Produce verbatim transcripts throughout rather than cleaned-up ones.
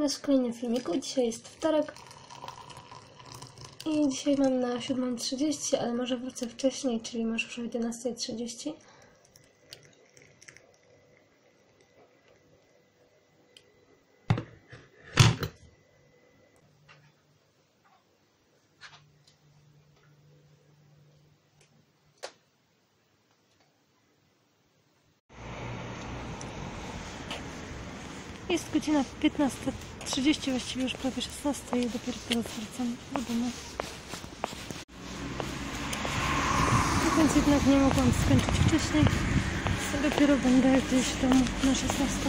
Was w kolejnym filmiku. Dzisiaj jest wtorek i dzisiaj mam na siódma trzydzieści, ale może wrócę wcześniej, czyli może już o jedenasta trzydzieści. Jest godzina piętnasta trzydzieści, właściwie już prawie szesnasta i dopiero teraz wracam do domu. Więc jednak nie mogłam skończyć wcześniej. Dopiero będę gdzieś w domu na szesnastą.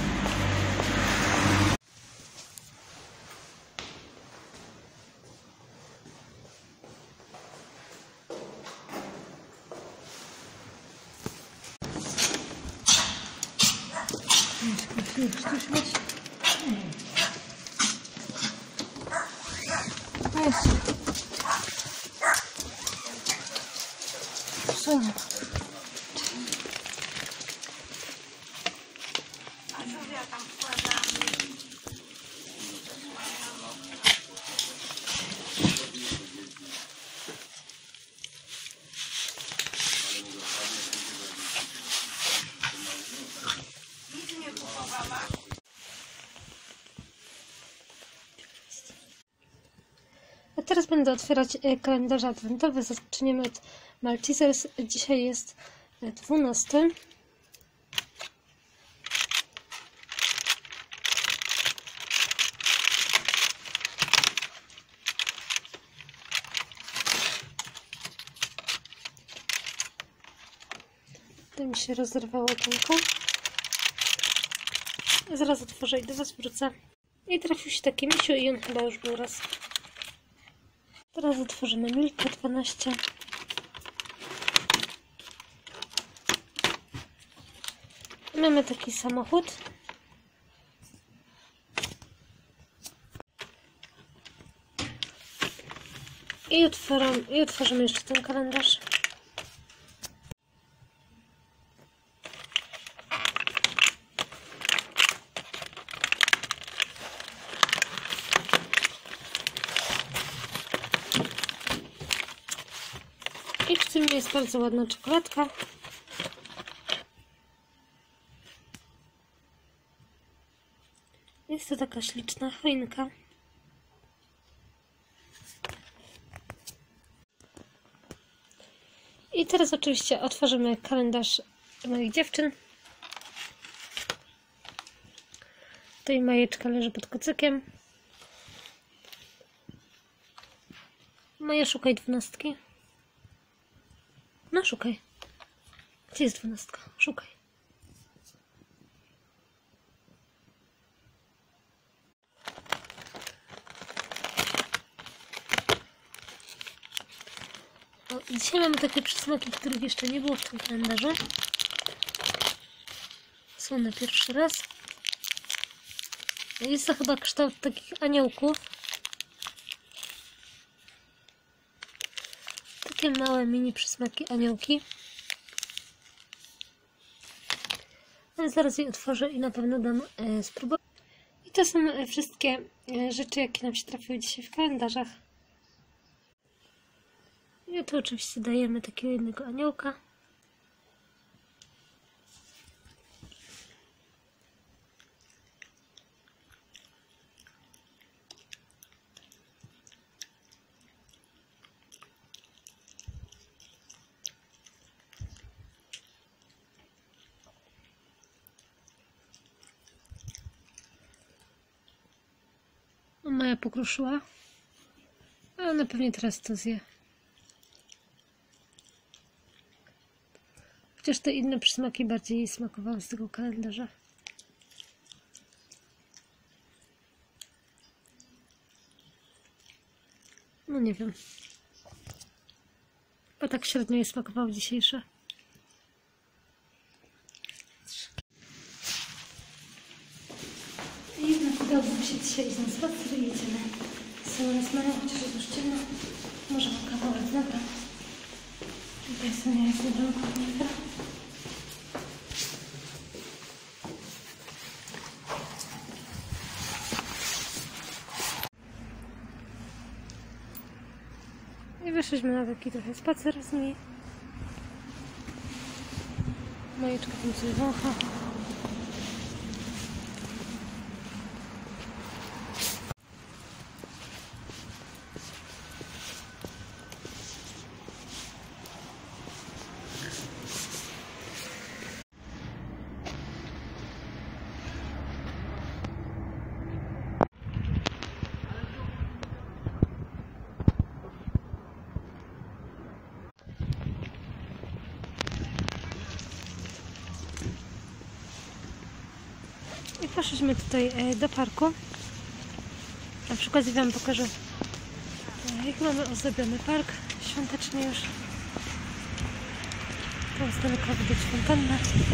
Sonia. A teraz będę otwierać kalendarze adwentowe. Zaczniemy od Maltesers. Dzisiaj jest dwunasty. To mi się rozerwało tylko. Zaraz otworzę i do Was wrócę. I trafił się taki misiu i on chyba już był raz. Teraz otworzymy Milka dwanaście. Mamy taki samochód. I, otwieram, I otworzymy jeszcze ten kalendarz. I w tym jest bardzo ładna czekoladka. Jest to taka śliczna choinka. I teraz oczywiście otworzymy kalendarz moich dziewczyn. Tutaj Majeczka leży pod kocykiem. Maja, szukaj dwunastki. No szukaj. Gdzie jest dwunastka? Szukaj. O, dzisiaj mamy takie przysmaki, których jeszcze nie było w tym kalendarzu. Są na pierwszy raz. Jest to chyba kształt takich aniołków. Takie małe mini przysmaki aniołki. Ale zaraz je otworzę i na pewno dam e, spróbować. I to są e, wszystkie e, rzeczy, jakie nam się trafiły dzisiaj w kalendarzach. I tu oczywiście dajemy takiego jednego aniołka. Maja pokruszyła, ale ona pewnie teraz to zje. Chociaż te inne przysmaki bardziej jej smakowały z tego kalendarza. No nie wiem. Chyba tak średnio jej smakowały dzisiejsze. I jednak udało mi się dzisiaj iść na spacer i jedziemy. Są raz mają, chociaż jest już ciemno. Może mam kawałek, dobra. Tutaj Sonia jest na domku, nie gra. Wyszliśmy na taki trochę spacer z nimi. Majeczka tam coś wącha. I poszliśmy tutaj do parku. Na przykład Wam pokażę, jak mamy ozdobiony park świątecznie już. Tam z daleka widać fontannę.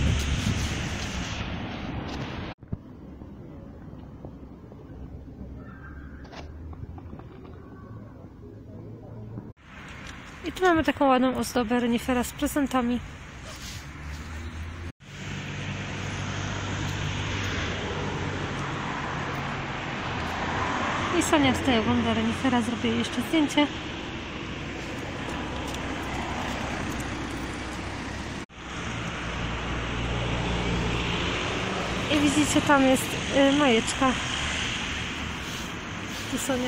I tu mamy taką ładną ozdobę renifera z prezentami. I Sonia tutaj ogląda renifera, zrobię jej jeszcze zdjęcie. I widzicie, tam jest y, Majeczka. Tu Sonia.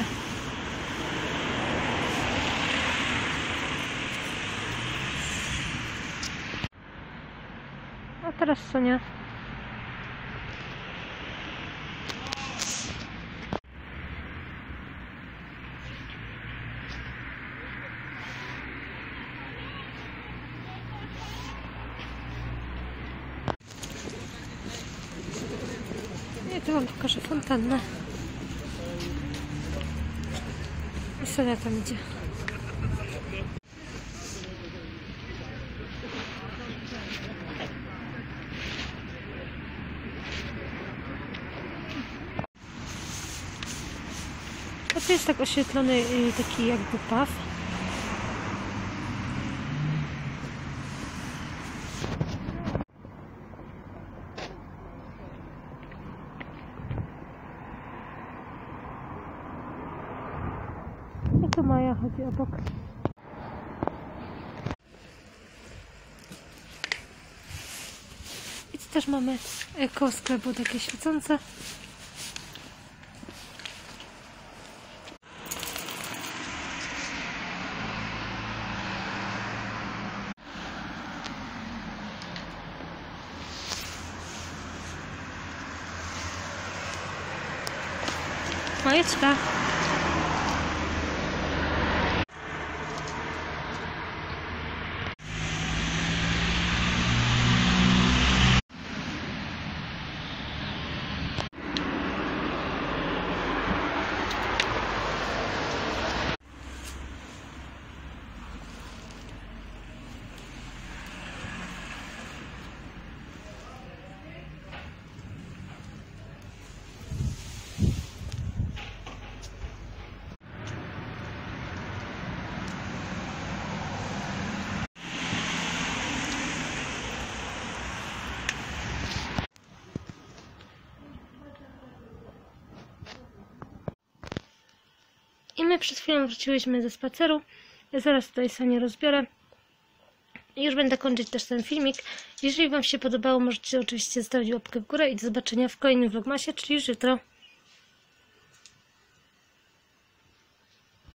A teraz Sonia. I tu Wam pokażę fontannę. I Sonia tam idzie. A tu jest tak oświetlony taki jakby paw. I tu Maja chodzi obok. I tu też mamy koło sklepu takie świecące. Majeczka. I my przed chwilą wróciłyśmy ze spaceru. Ja zaraz tutaj Sonię rozbiorę. I już będę kończyć też ten filmik. Jeżeli Wam się podobało, możecie oczywiście zostawić łapkę w górę i do zobaczenia w kolejnym vlogmasie, czyli już jutro.